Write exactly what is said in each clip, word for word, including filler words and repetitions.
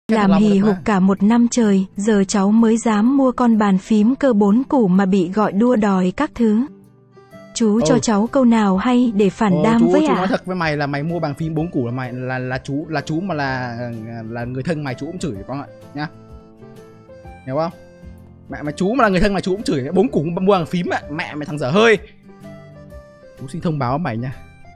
Làm hì hục cả một năm trời, giờ cháu mới dám mua con bàn phím cơ bốn củ mà bị gọi đua đòi các thứ. Chú ừ. cho cháu câu nào hay để phản ừ, đam chú, với chú ạ? nói thật với mày là mày mua bàn phím bốn củ là mày là là chú là chú mà là là người thân mày chú cũng chửi con ạ nhá. Hiểu không? Mẹ mày chú mà là người thân mày chú cũng chửi. Bốn củ mua bàn phím ạ, mẹ mày thằng dở hơi. Chú xin thông báo với mày nha.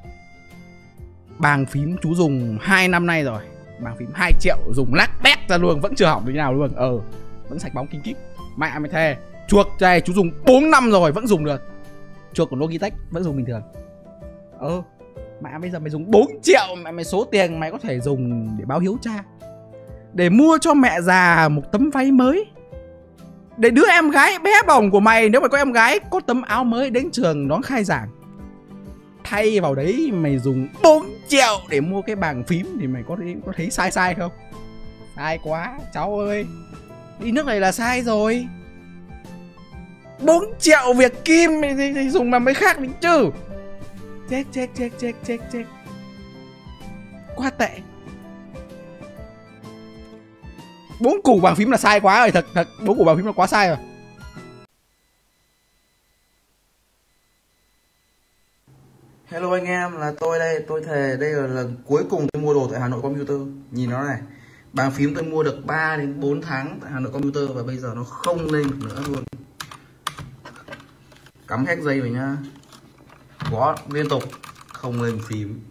Bàn phím chú dùng hai năm nay rồi. Bàn phím hai triệu dùng lắc bét ra luôn, vẫn chưa hỏng được như nào luôn. Ờ, vẫn sạch bóng kinh kíp. Mẹ mày thề. Chuột đây chú dùng bốn năm rồi vẫn dùng được. Chuột của Logitech vẫn dùng bình thường. Ờ, mẹ bây giờ mày dùng bốn triệu, mẹ mày số tiền mày có thể dùng để báo hiếu cha, để mua cho mẹ già một tấm váy mới, để đứa em gái bé bỏng của mày, nếu mà có em gái, có tấm áo mới đến trường đón khai giảng. Thay vào đấy mày dùng bốn triệu để mua cái bàn phím thì mày có thấy, có thấy sai sai không? Sai quá cháu ơi. Đi nước này là sai rồi. Bốn triệu Việt Kim thì, thì, thì dùng mà mới khác đến chứ. Chết chết chết chết chết chết. Quá tệ. Bốn củ bàn phím là sai quá rồi, thật thật bốn củ bàn phím là quá sai rồi. Hello anh em, là tôi đây, tôi thề đây là lần cuối cùng tôi mua đồ tại Hà Nội Computer. Nhìn nó này, bàn phím tôi mua được ba đến bốn tháng tại Hà Nội Computer và bây giờ nó không lên được nữa luôn. Cắm hết dây rồi nhá, gõ liên tục không lên phím.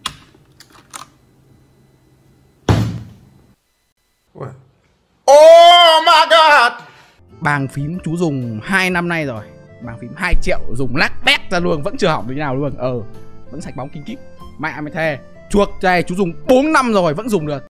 Oh my god. Bàn phím chú dùng hai năm nay rồi. Bàn phím hai triệu dùng lắc bét ra luôn, vẫn chưa hỏng được như nào luôn. Ờ, vẫn sạch bóng kinh kíp. Mẹ mày thề. Chuột đây chú dùng bốn năm rồi vẫn dùng được.